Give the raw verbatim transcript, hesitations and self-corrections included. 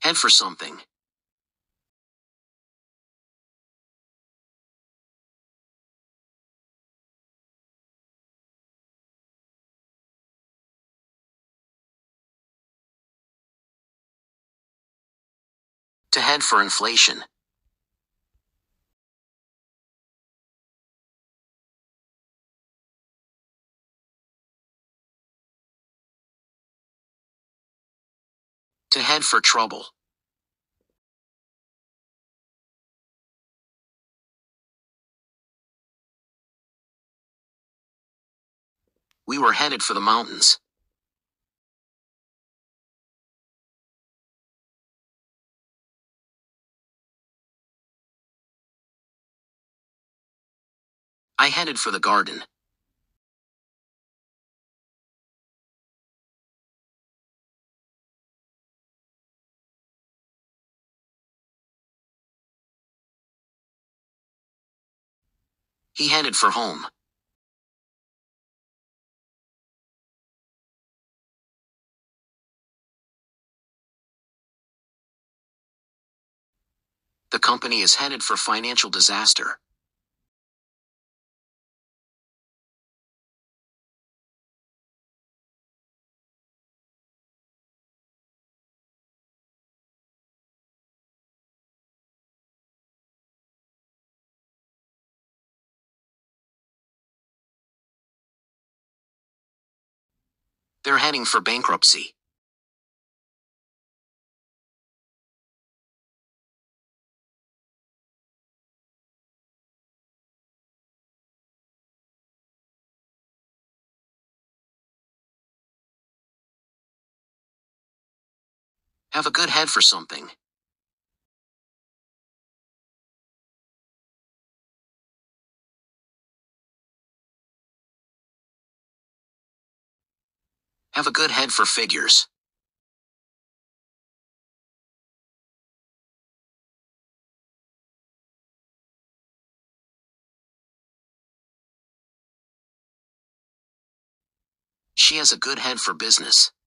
Head for something. To head for inflation. To head for trouble. We were headed for the mountains. I headed for the garden. He headed for home. The company is headed for financial disaster. They're heading for bankruptcy. Have a good head for something. Have a good head for figures. She has a good head for business.